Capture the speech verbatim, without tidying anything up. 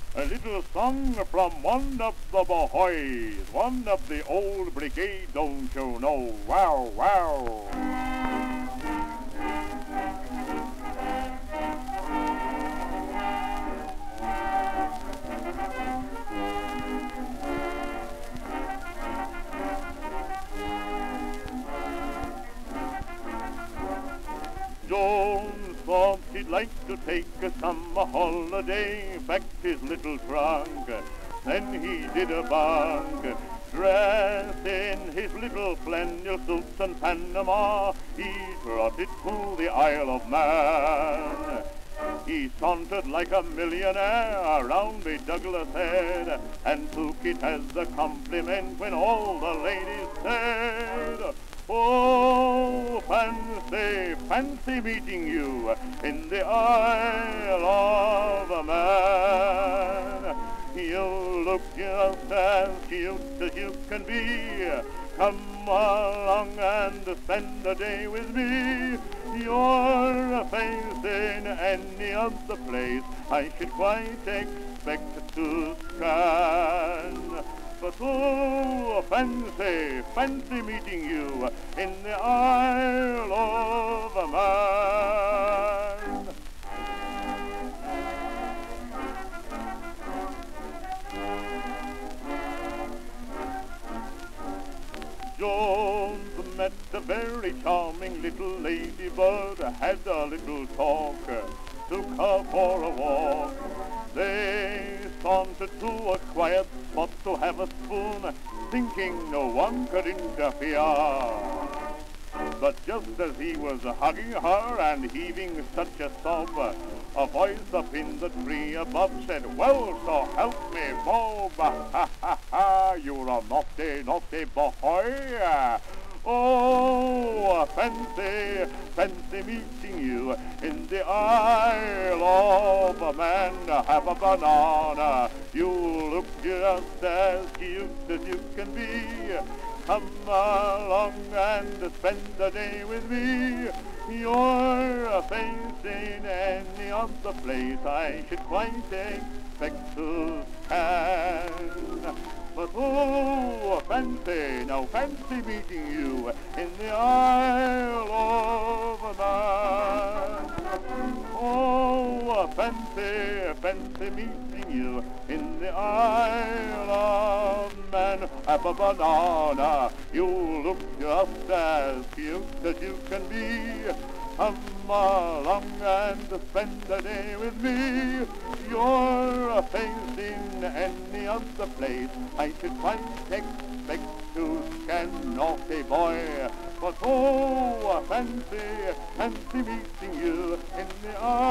A little song from one of the boys, one of the old brigade, don't you know? Wow, wow. Jones thought he'd like to take a summer holiday, packed his little trunk, then he did a bunk. Dressed in his little flannel suit and Panama, he trotted through the Isle of Man. He sauntered like a millionaire around the Douglas head, and took it as a compliment when all the ladies said, "Oh, fancy, fancy meeting you in the Isle of Man. You look just as cute as you can be. Come along and spend a day with me. Your face in any other place I should quite expect to scan. But oh, fancy, fancy meeting you in the Isle of Man." Jones met a very charming little ladybird, had a little talk, took her for a walk. They sauntered to a quiet spot to have a spoon, thinking no one could interfere. But just as he was hugging her and heaving such a sob, a voice up in the tree above said, "Well, so help me, Bob, ha ha ha, you're a naughty, naughty boy. Oh, fancy, fancy meeting you in the Isle of Man. Have a banana, you look just as cute as you can be. Come along and spend the day with me. Your face in any other place I should quite expect to scan. But oh, fancy, now fancy meeting you in the Isle of Man. Oh, fancy, fancy meeting you in the Isle of Man. Have a banana, you look just as cute as you can be. Come along and spend the day with me. Your face in any other place I should quite expect to scan, naughty boy. But oh, fancy, fancy meeting you in the